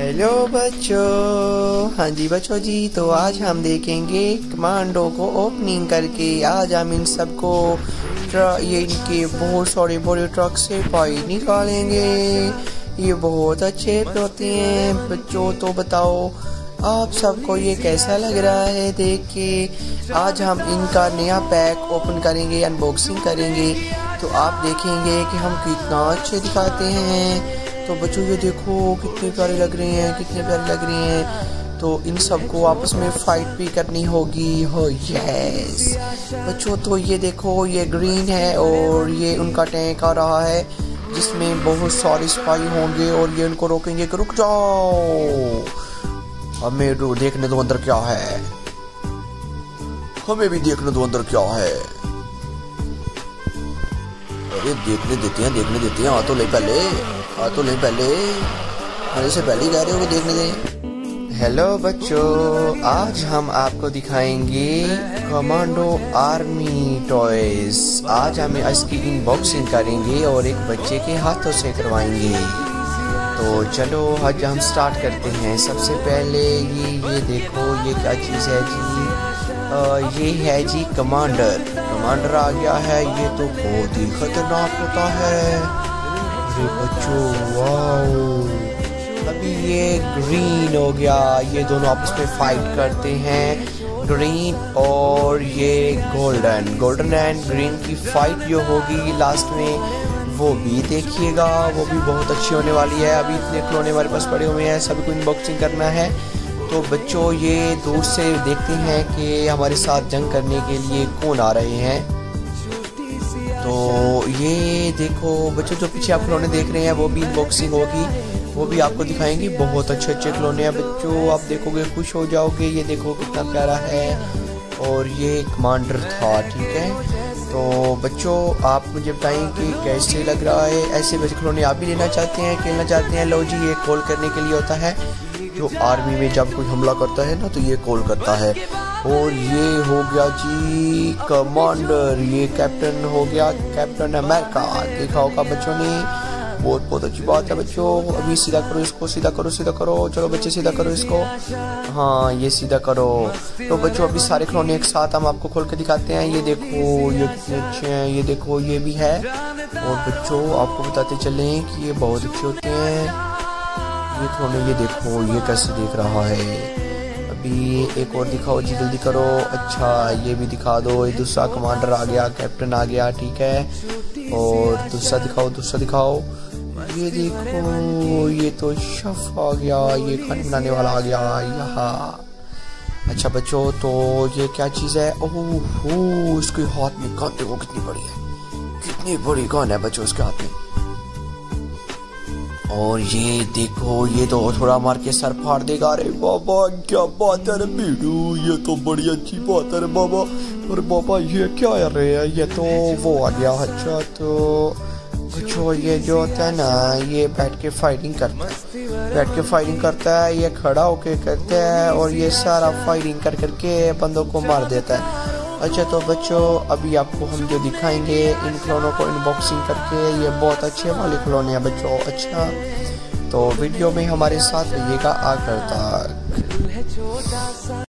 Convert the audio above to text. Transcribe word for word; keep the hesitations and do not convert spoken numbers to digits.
Hello बच्चों। हाँ जी बच्चों जी, तो आज हम देखेंगे कमांडो को ओपनिंग करके। आज हम इन सबको ये इनके बहुत सारे बड़े ट्रक से पाई निकालेंगे। ये बहुत अच्छे होते हैं बच्चों। तो बताओ आप सबको ये कैसा लग रहा है देख के। आज हम इनका नया पैक ओपन करेंगे, अनबॉक्सिंग करेंगे, तो आप देखेंगे कि हम कितना अच्छे दिखाते हैं। तो बच्चों ये देखो कितने प्यारे लग रहे हैं, कितने प्यारे लग रहे हैं। तो इन सबको आपस में फाइट भी करनी होगी। हो यस बच्चों, तो ये देखो ये ग्रीन है और ये उनका टैंक आ रहा है जिसमें बहुत सारे सिपाही होंगे और ये उनको रोकेंगे कि रुक जाओ, हमें देखने दो अंदर क्या है, हमें भी देखने दो अंदर क्या है। अरे देखने देते हैं, देखने देते हैं। आ तो ले पहले, आ तो ले पहले, अरे से पहले कह रहे हो कि देखने दें। हेलो बच्चों, आज हम आपको दिखाएंगे कमांडो आर्मी टॉयज। आज हम इसकी अनबॉक्सिंग करेंगे और एक बच्चे के हाथों से करवाएंगे। तो चलो आज हम स्टार्ट करते हैं। सबसे पहले ये ये देखो ये क्या चीज़ है जी। आ, ये है जी कमांडर। कमांडर आ गया है। ये तो बहुत ही खतरनाक होता है। अरे बच्चों वाओ, अभी ये ग्रीन हो गया। ये दोनों आपस में फाइट करते हैं, ग्रीन और ये गोल्डन। गोल्डन एंड ग्रीन की फाइट जो होगी लास्ट में वो भी देखिएगा, वो भी बहुत अच्छी होने वाली है। अभी इतने खिलौने हमारे पास पड़े हुए हैं, सभी को अनबॉक्सिंग करना है। तो बच्चों ये दूर से देखते हैं कि हमारे साथ जंग करने के लिए कौन आ रहे हैं। तो ये देखो बच्चों, जो पीछे आप खिलौने देख रहे हैं वो भी अनबॉक्सिंग होगी, वो भी आपको दिखाएंगे। बहुत अच्छे अच्छे खिलौने हैं बच्चों, आप देखोगे खुश हो जाओगे। ये देखो कितना प्यारा है। और ये कमांडर था, ठीक है। तो बच्चों आप मुझे बताएं कि कैसे लग रहा है। ऐसे बच्चे खिलौने आप भी लेना चाहते हैं, खेलना चाहते हैं? लो जी, ये कॉल करने के लिए होता है। जो आर्मी में जब कोई हमला करता है ना तो ये कॉल करता है। और ये हो गया जी कमांडर, ये कैप्टन हो गया, कैप्टन अमेरिका। देखा होगा बच्चों ने। बहुत बहुत अच्छी बात है बच्चों। अभी सीधा करो इसको, सीधा करो, सीधा करो। चलो बच्चे सीधा करो इसको। हाँ ये सीधा करो। तो बच्चों अभी सारे खिलौने एक साथ हम आपको खोल के दिखाते हैं। ये देखो ये कितने अच्छे हैं। ये देखो ये भी है। और बच्चों आपको बताते चलें कि ये बहुत अच्छे होते हैं ये खिलौने। ये देखो ये कैसे देख रहा है। अभी एक और दिखाओ जी, जल्दी करो। अच्छा ये भी दिखा दो। ये दूसरा कमांडर आ गया, कैप्टन आ गया, ठीक है। और दूसरा दिखाओ, दूसरा दिखाओ। ये देखो ये तो शेफ आ गया, ये खाने बनाने वाला आ गया यहाँ। अच्छा बच्चों, तो ये क्या चीज़ है? ओह इसके हाथ में गन देखो कितनी बड़ी है, कितनी बड़ी गन है बच्चों उसके हाथ में। और ये देखो ये तो थोड़ा मार के सर फाड़ देगा। अरे बाबा क्या बात है रे बीडू, ये तो बड़ी अच्छी बात है रे बाबा। और बाबा ये क्या कर रहे हैं? ये तो वो आ गया। अच्छा तो बच्चों ये जो होता है ना, ये बैठ के फाइटिंग करता है, बैठ के फाइटिंग करता है। ये खड़ा होके करता है और ये सारा फाइटिंग कर करके बंदों को मार देता है। अच्छा तो बच्चों अभी आपको हम जो दिखाएंगे इन खिलौनों को अनबॉक्सिंग करके, ये बहुत अच्छे वाले खिलौने हैं बच्चों। अच्छा तो वीडियो में हमारे साथ रहिएगा आकर तक।